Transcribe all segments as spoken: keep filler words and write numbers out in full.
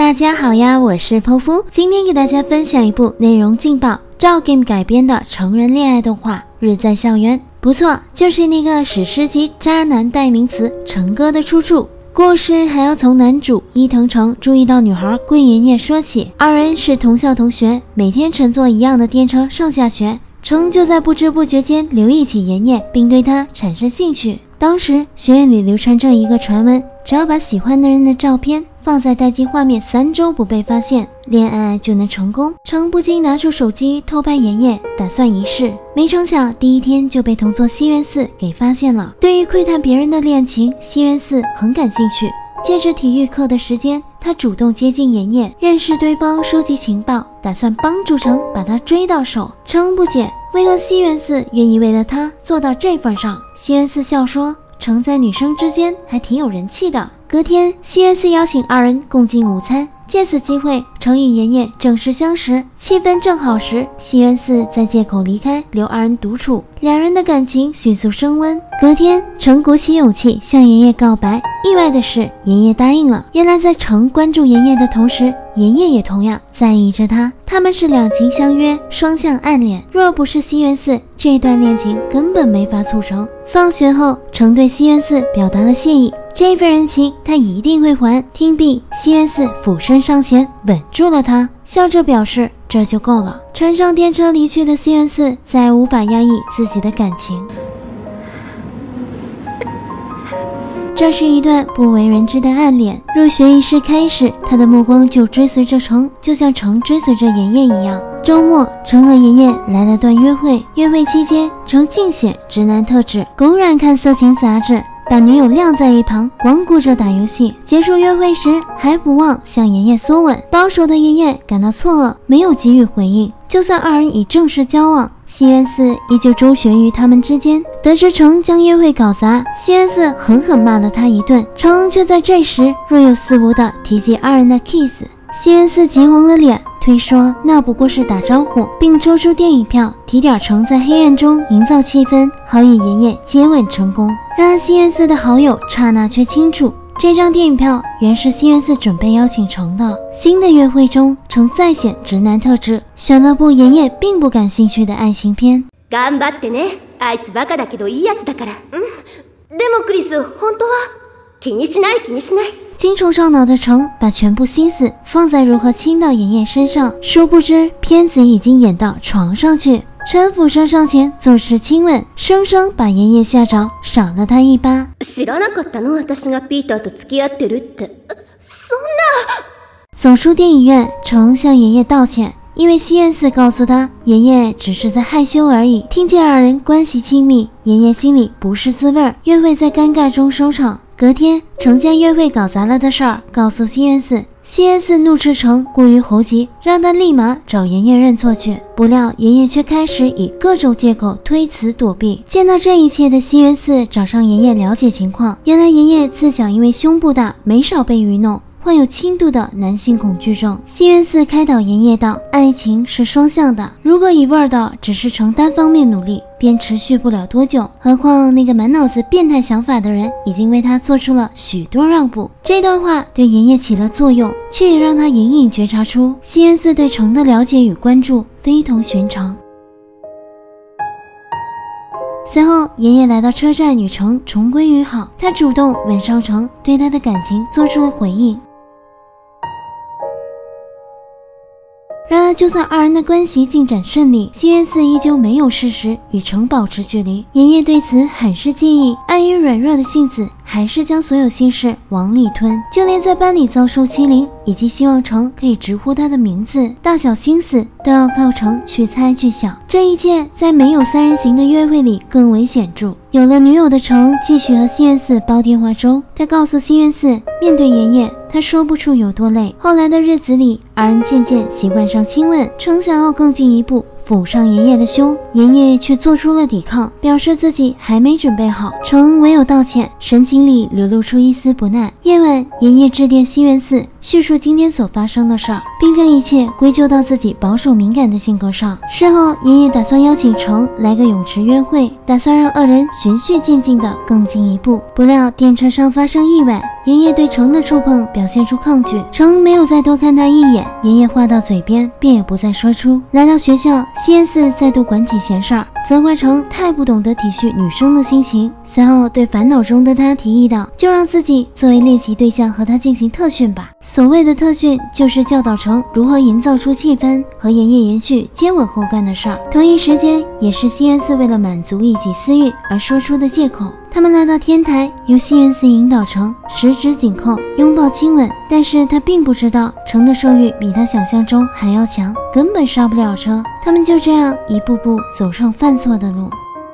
大家好呀，我是剖夫，今天给大家分享一部内容劲爆、照 game 改编的成人恋爱动画《日在校园》。不错，就是那个史诗级渣男代名词成哥的出处。故事还要从男主伊藤诚注意到女孩桂妍妍说起，二人是同校同学，每天乘坐一样的电车上下学。诚就在不知不觉间留意起妍妍，并对她产生兴趣。当时学院里流传着一个传闻，只要把喜欢的人的照片放在待机画面三周不被发现，恋爱就能成功。诚不禁拿出手机偷拍妍妍，打算一试。没成想第一天就被同座西园寺给发现了。对于窥探别人的恋情，西园寺很感兴趣。借着体育课的时间，他主动接近妍妍，认识对方，收集情报，打算帮助诚把他追到手。诚不解为何西园寺愿意为了他做到这份上。西园寺笑说，诚在女生之间还挺有人气的。隔天，西园寺邀请二人共进午餐，借此机会，诚与妍妍正式相识。气氛正好时，西园寺再借口离开，留二人独处，两人的感情迅速升温。隔天，诚鼓起勇气向妍妍告白，意外的是，妍妍答应了。原来在诚关注妍妍的同时，妍妍也同样在意着他，他们是两情相悦，双向暗恋。若不是西园寺，这段恋情根本没法促成。放学后，诚对西园寺表达了谢意，这份人情他一定会还。听毕，西园寺俯身上前吻住了他，笑着表示这就够了。乘上电车离去的西园寺再无法压抑自己的感情。这是一段不为人知的暗恋。入学仪式开始，他的目光就追随着诚，就像诚追随着妍妍一样。周末，诚和妍妍来了段约会。约会期间，诚尽显直男特质，公然看色情杂志，把女友晾在一旁，光顾着打游戏。结束约会时，还不忘向妍妍索吻。保守的妍妍感到错愕，没有给予回应。就算二人已正式交往，西园寺依旧周旋于他们之间。得知诚将约会搞砸，西园寺狠狠骂了他一顿。诚却在这时若有似无地提及二人的 kiss， 西园寺急红了脸，推说那不过是打招呼，并抽出电影票提点诚在黑暗中营造气氛，好与妍妍接吻成功。然而西园寺的好友刹那却清楚，这张电影票原是西园寺准备邀请诚的。新的约会中，诚再显直男特质，选了部妍妍并不感兴趣的爱情片。 頑張ってね。あいつバカだけどいいやつだから。うん。でもクリス、本当は気にしない気にしない。 精虫上脑的诚把全部心思放在如何亲到妍妍身上，殊不知片子已经演到床上去。诚俯身上前作势亲吻，生生把妍妍吓着，赏了他一巴。 知らなかったの、私がピーターと付き合ってるって。そんな。 走出电影院，诚向妍妍道歉。因为西园寺告诉他，妍妍只是在害羞而已。听见二人关系亲密，妍妍心里不是滋味，约会在尴尬中收场。隔天，诚将约会搞砸了的事儿告诉西园寺，西园寺怒斥诚过于猴急，让他立马找妍妍认错去。不料妍妍却开始以各种借口推辞躲避。见到这一切的西园寺找上妍妍了解情况，原来妍妍自小因为胸部大，没少被愚弄，患有轻度的男性恐惧症。西园寺开导妍妍道，爱情是双向的，如果一味的只是呈单方面努力，便持续不了多久。何况那个满脑子变态想法的人已经为他做出了许多让步。这段话对妍妍起了作用，却也让他隐隐觉察出西园寺对诚的了解与关注非同寻常。随后，妍妍来到车站与诚重归于好，她主动吻上诚，对他的感情做出了回应。然而，就算二人的关系进展顺利，西园寺依旧没有适时与诚保持距离。妍妍对此很是介意，碍于软弱的性子，还是将所有心事往里吞。就连在班里遭受欺凌，以及希望诚可以直呼他的名字，大小心思都要靠诚去猜去想。这一切在没有三人行的约会里更为显著。有了女友的诚继续和西园寺煲电话粥，他告诉西园寺，面对妍妍，他说不出有多累。后来的日子里，二人渐渐习惯上亲吻，诚想要更进一步， 抚上爷爷的胸，爷爷却做出了抵抗，表示自己还没准备好。程唯有道歉，神情里流露出一丝不耐。夜晚，爷爷致电西园寺，叙述今天所发生的事儿，并将一切归咎到自己保守敏感的性格上。事后，爷爷打算邀请程来个泳池约会，打算让二人循序渐进的更进一步。不料电车上发生意外，爷爷对程的触碰表现出抗拒，程没有再多看他一眼，爷爷话到嘴边便也不再说出。来到学校，西园寺再度管起闲事儿，责怪程太不懂得体恤女生的心情。随后对烦恼中的他提议道，就让自己作为练习对象和他进行特训吧。所谓的特训，就是教导程如何营造出气氛，和爷爷延续接吻后干的事儿。同一时间，也是西园寺为了满足一己私欲而说出的借口。他们来到天台，由西园寺引导程十指紧扣，拥抱亲吻。但是他并不知道程的兽欲比他想象中还要强，根本刹不了车。他们就这样一步步走上犯错的路。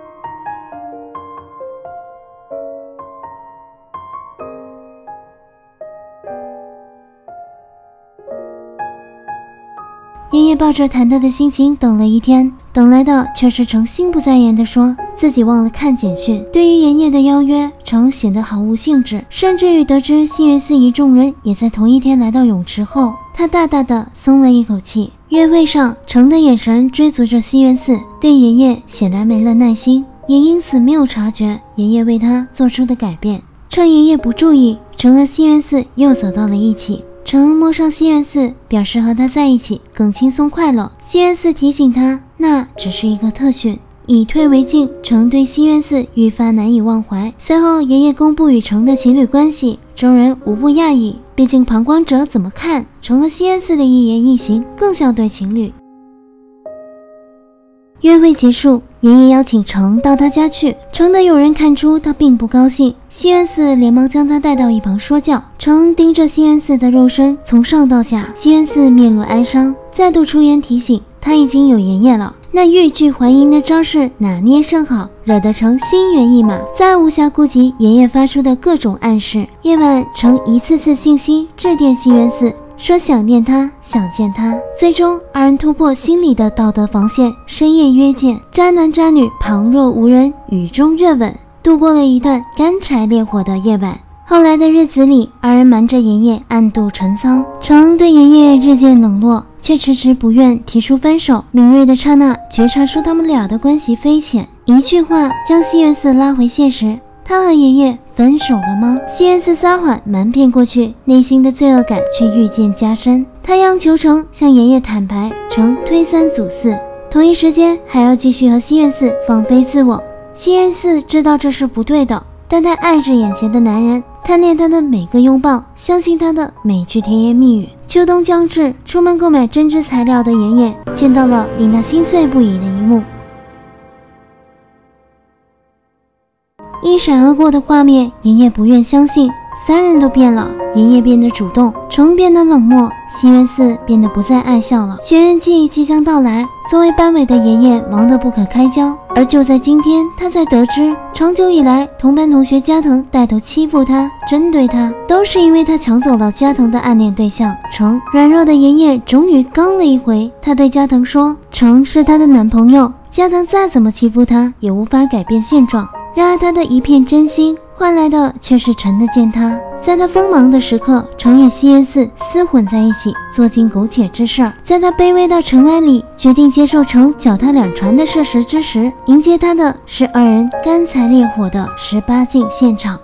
爷爷抱着忐忑的心情等了一天，等来的却是程心不在焉地说自己忘了看简讯。对于爷爷的邀约，程显得毫无兴致，甚至于得知西园寺一众人也在同一天来到泳池后，他大大的松了一口气。约会上，程的眼神追逐着西园寺，对爷爷显然没了耐心，也因此没有察觉爷爷为他做出的改变。趁爷爷不注意，程和西园寺又走到了一起。程摸上西园寺，表示和他在一起更轻松快乐。西园寺提醒他，那只是一个特训。以退为进，程对西园寺愈发难以忘怀。随后，爷爷公布与程的情侣关系，众人无不讶异。毕竟旁观者怎么看，程和西园寺的一言一行更像对情侣。约会结束，爷爷邀请程到他家去。程的友人看出他并不高兴，西园寺连忙将他带到一旁说教。程盯着西园寺的肉身，从上到下，西园寺面露哀伤，再度出言提醒他已经有爷爷了。那欲拒还迎的招式拿捏甚好，惹得程心猿意马，再无暇顾及爷爷发出的各种暗示。夜晚，程一次次信息致电西园寺，说想念他，想见他。最终，二人突破心里的道德防线，深夜约见。渣男渣女旁若无人，雨中热吻，度过了一段干柴烈火的夜晚。后来的日子里，二人瞒着爷爷暗度陈仓。程对爷爷日渐冷落，却迟迟不愿提出分手。敏锐的刹那觉察出他们俩的关系匪浅，一句话将西园寺拉回现实。他和爷爷分手了吗？西园寺撒谎瞒骗过去，内心的罪恶感却愈渐加深。他央求程向爷爷坦白，程推三阻四，同一时间还要继续和西园寺放飞自我。西园寺知道这是不对的，但他爱着眼前的男人，贪恋他的每个拥抱，相信他的每句甜言蜜语。秋冬将至，出门购买针织材料的爷爷见到了令他心碎不已的一幕。一闪而过的画面，爷爷不愿相信，三人都变了。爷爷变得主动，程变得冷漠，西园寺变得不再爱笑了。学园季即将到来，作为班委的爷爷忙得不可开交。而就在今天，他才得知，长久以来同班同学加藤带头欺负他、针对他，都是因为他抢走了加藤的暗恋对象程。软弱的爷爷终于刚了一回，他对加藤说，程是他的男朋友，加藤再怎么欺负他，也无法改变现状。然而他的一片真心换来的却是程的践踏。在他锋芒的时刻，程与西园寺厮混在一起，做尽苟且之事。在他卑微到尘埃里决定接受程脚踏两船的事实之时，迎接他的是二人干柴烈火的十八禁现场。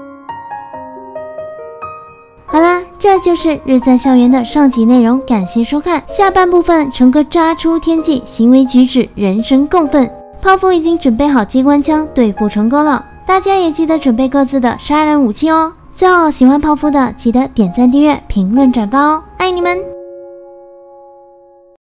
好啦，这就是日在校园的上集内容，感谢收看。下半部分，程哥渣出天际，行为举止人神共愤。泡芙已经准备好机关枪对付程哥了，大家也记得准备各自的杀人武器哦。最后，喜欢泡芙的记得点赞、订阅、评论、转发哦，爱你们！